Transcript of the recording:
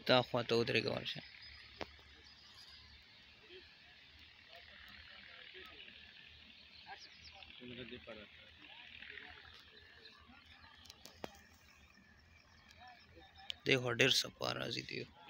دا خواته ودرېږه ورشه. دی خو ډېر صفا راځي دی.